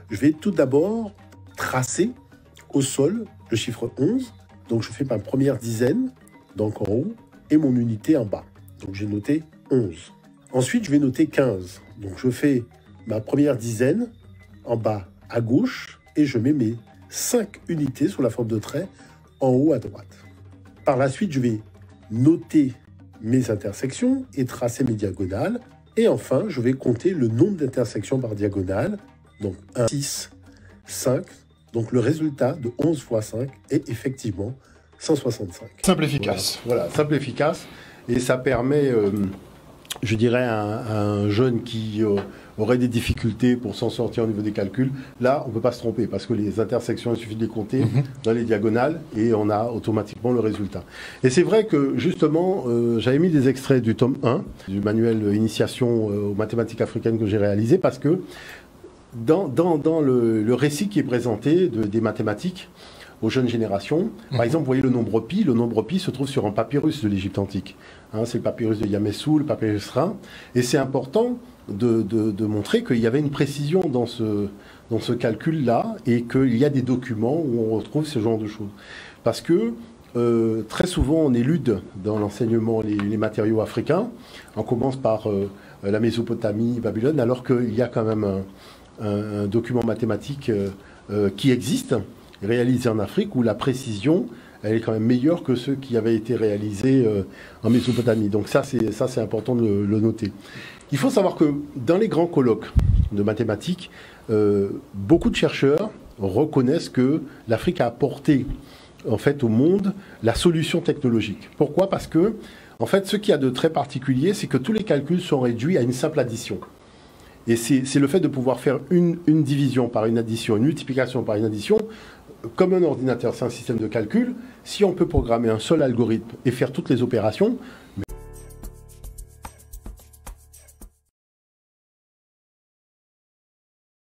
Je vais tout d'abord tracer au sol le chiffre 11. Donc, je fais ma première dizaine, donc en haut, et mon unité en bas. Donc, j'ai noté 11. Ensuite, je vais noter 15. Donc, je fais ma première dizaine en bas à gauche et je mets mes 5 unités sous la forme de trait en haut à droite. Par la suite, je vais noter mes intersections et tracer mes diagonales. Et enfin, je vais compter le nombre d'intersections par diagonale. Donc 1, 6, 5. Donc le résultat de 11 fois 5 est effectivement 165. Simple, efficace. Voilà, simple, efficace. Et ça permet, je dirais, à un jeune qui aurait des difficultés pour s'en sortir au niveau des calculs. Là, on ne peut pas se tromper parce que les intersections, il suffit de les compter dans les diagonales et on a automatiquement le résultat. Et c'est vrai que, justement, j'avais mis des extraits du tome 1, du manuel Initiation aux mathématiques africaines que j'ai réalisé parce que dans le récit qui est présenté des mathématiques aux jeunes générations, par exemple, vous voyez le nombre pi se trouve sur un papyrus de l'Égypte antique. Hein, c'est le papyrus de Yamessou, le papyrus Rhin, et c'est important de montrer qu'il y avait une précision dans ce calcul-là et qu'il y a des documents où on retrouve ce genre de choses. Parce que très souvent, on élude dans l'enseignement les matériaux africains. On commence par la Mésopotamie, Babylone, alors qu'il y a quand même un document mathématique qui existe, réalisé en Afrique, où la précision, elle est quand même meilleure que ceux qui avaient été réalisés en Mésopotamie. Donc ça, c'est important de le noter. Il faut savoir que dans les grands colloques de mathématiques, beaucoup de chercheurs reconnaissent que l'Afrique a apporté en fait, au monde la solution technologique. Pourquoi? Parce que, en fait, ce qu'il y a de très particulier, c'est que tous les calculs sont réduits à une simple addition. Et c'est le fait de pouvoir faire une division par une addition, une multiplication par une addition. Comme un ordinateur, c'est un système de calcul. Si on peut programmer un seul algorithme et faire toutes les opérations,